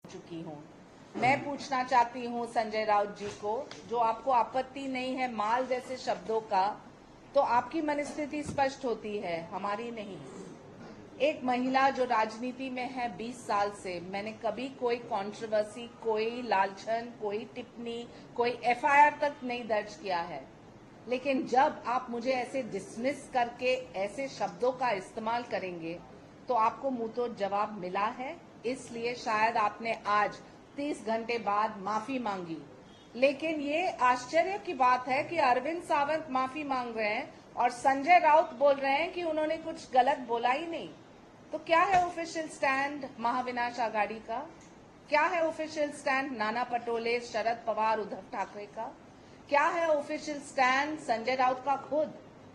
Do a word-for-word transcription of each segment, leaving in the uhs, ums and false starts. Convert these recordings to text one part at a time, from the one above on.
चुकी हूँ। मैं पूछना चाहती हूँ संजय राउत जी को, जो आपको आपत्ति नहीं है माल जैसे शब्दों का, तो आपकी मनस्थिति स्पष्ट होती है, हमारी नहीं। एक महिला जो राजनीति में है बीस साल से, मैंने कभी कोई कंट्रोवर्सी, कोई लालछन, कोई टिप्पणी, कोई एफ आई आर तक नहीं दर्ज किया है। लेकिन जब आप मुझे ऐसे डिसमिस करके ऐसे शब्दों का इस्तेमाल करेंगे तो आपको मुंह तो जवाब मिला है। इसलिए शायद आपने आज तीस घंटे बाद माफी मांगी। लेकिन ये आश्चर्य की बात है कि अरविंद सावंत माफी मांग रहे हैं और संजय राउत बोल रहे हैं कि उन्होंने कुछ गलत बोला ही नहीं। तो क्या है ऑफिशियल स्टैंड महाविनाश आघाड़ी का? क्या है ऑफिशियल स्टैंड नाना पटोले, शरद पवार, उद्धव ठाकरे का? क्या है ऑफिशियल स्टैंड संजय राउत का खुद?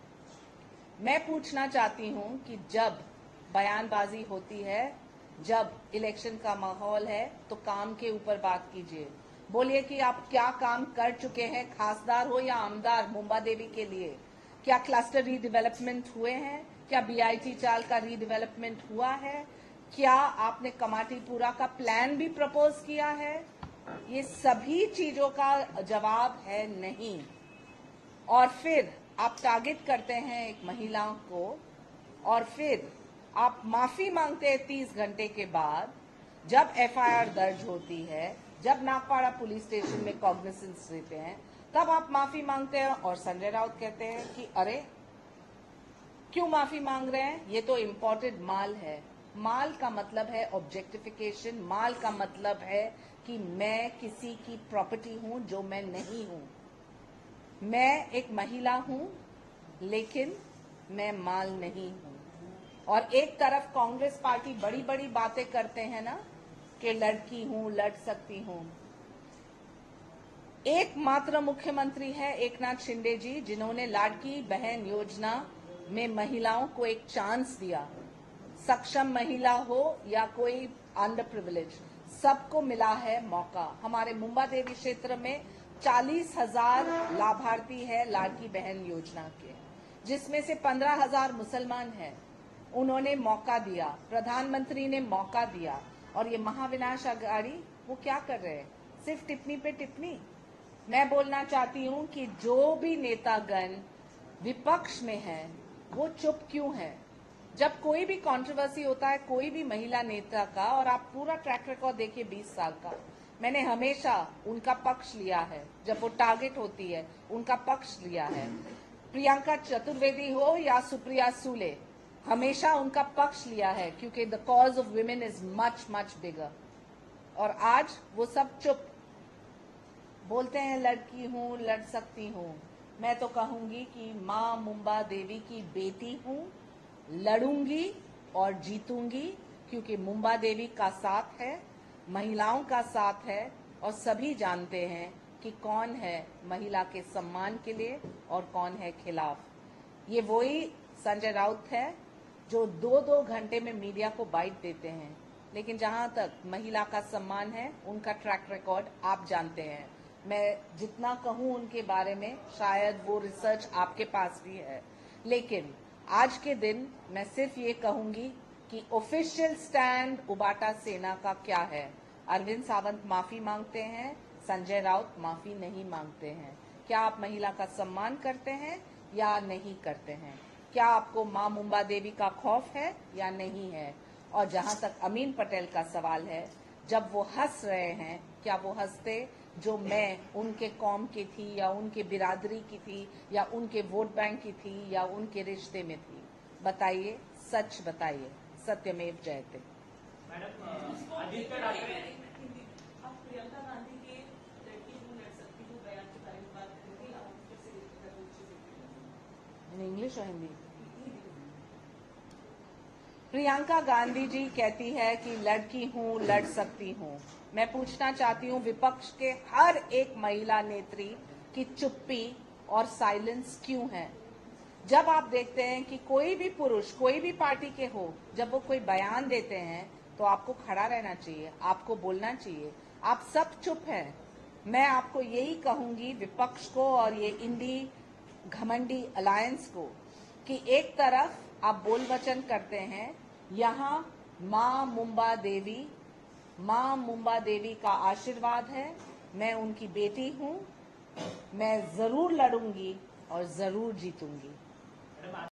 मैं पूछना चाहती हूं कि जब बयानबाजी होती है, जब इलेक्शन का माहौल है, तो काम के ऊपर बात कीजिए। बोलिए कि आप क्या काम कर चुके हैं, खासदार हो या आमदार मुंबा देवी के लिए। क्या क्लस्टर रीडेवलपमेंट हुए हैं? क्या बी आई टी चाल का रीडेवलपमेंट हुआ है? क्या आपने कमाटीपुरा का प्लान भी प्रपोज किया है? ये सभी चीजों का जवाब है नहीं। और फिर आप टारगेट करते हैं एक महिला को, और फिर आप माफी मांगते हैं तीस घंटे के बाद, जब एफ आई आर दर्ज होती है, जब नागपाड़ा पुलिस स्टेशन में कॉग्निसेंस लेते हैं, तब आप माफी मांगते हैं। और संजय राउत कहते हैं कि अरे क्यों माफी मांग रहे हैं, ये तो इम्पोर्टेड माल है। माल का मतलब है ऑब्जेक्टिफिकेशन। माल का मतलब है कि मैं किसी की प्रॉपर्टी हूं जो मैं नहीं हूं। मैं एक महिला हूं, लेकिन मैं माल नहीं हूं। और एक तरफ कांग्रेस पार्टी बड़ी बड़ी बातें करते हैं ना कि लड़की हूं, लड़ सकती हूं। एकमात्र मुख्यमंत्री है एकनाथ शिंदे जी, जिन्होंने लाडकी बहन योजना में महिलाओं को एक चांस दिया। सक्षम महिला हो या कोई अंडर प्रिविलेज, सबको मिला है मौका। हमारे मुंबा देवी क्षेत्र में चालीस हजार लाभार्थी है लाडकी बहन योजना के, जिसमें से पंद्रह हजार मुसलमान हैं। उन्होंने मौका दिया, प्रधानमंत्री ने मौका दिया। और ये महाविनाश आघाड़ी वो क्या कर रहे हैं? सिर्फ टिप्पणी पे टिप्पणी। मैं बोलना चाहती हूं कि जो भी नेतागण विपक्ष में है वो चुप क्यों है? जब कोई भी कंट्रोवर्सी होता है कोई भी महिला नेता का, और आप पूरा ट्रैक रिकॉर्ड देखिए बीस साल का, मैंने हमेशा उनका पक्ष लिया है। जब वो टारगेट होती है उनका पक्ष लिया है। प्रियंका चतुर्वेदी हो या सुप्रिया सूले, हमेशा उनका पक्ष लिया है, क्योंकि the cause of women is much much bigger. और आज वो सब चुप बोलते हैं लड़की हूं, लड़ सकती हूं। मैं तो कहूंगी कि मां मुंबा देवी की बेटी हूं, लड़ूंगी और जीतूंगी, क्योंकि मुंबा देवी का साथ है, महिलाओं का साथ है। और सभी जानते हैं कि कौन है महिला के सम्मान के लिए और कौन है खिलाफ। ये वही संजय राउत है जो दो दो घंटे में मीडिया को बाइट देते हैं, लेकिन जहां तक महिला का सम्मान है उनका ट्रैक रिकॉर्ड आप जानते हैं। मैं जितना कहूं उनके बारे में, शायद वो रिसर्च आपके पास भी है। लेकिन आज के दिन मैं सिर्फ ये कहूंगी कि ऑफिशियल स्टैंड उबाटा सेना का क्या है। अरविंद सावंत माफी मांगते हैं, संजय राउत माफी नहीं मांगते हैं। क्या आप महिला का सम्मान करते हैं या नहीं करते हैं? क्या आपको मां मुंबा देवी का खौफ है या नहीं है? और जहां तक अमीन पटेल का सवाल है, जब वो हंस रहे हैं, क्या वो हंसते जो मैं उनके कौम की थी या उनके बिरादरी की थी या उनके वोट बैंक की थी या उनके रिश्ते में थी? बताइए, सच बताइए। सत्यमेव जयते। इंग्लिश और हिंदी? प्रियंका गांधी जी कहती है कि लड़की हूं, लड़ सकती हूं। मैं पूछना चाहती हूं विपक्ष के हर एक महिला नेत्री की चुप्पी और साइलेंस क्यों है? जब आप देखते हैं कि कोई भी पुरुष कोई भी पार्टी के हो, जब वो कोई बयान देते हैं तो आपको खड़ा रहना चाहिए, आपको बोलना चाहिए। आप सब चुप हैं। मैं आपको यही कहूंगी विपक्ष को और ये इंडी घमंडी अलायंस को, कि एक तरफ आप बोल वचन करते हैं, यहाँ मां मुंबा देवी मां मुंबा देवी का आशीर्वाद है। मैं उनकी बेटी हूं। मैं जरूर लड़ूंगी और जरूर जीतूंगी।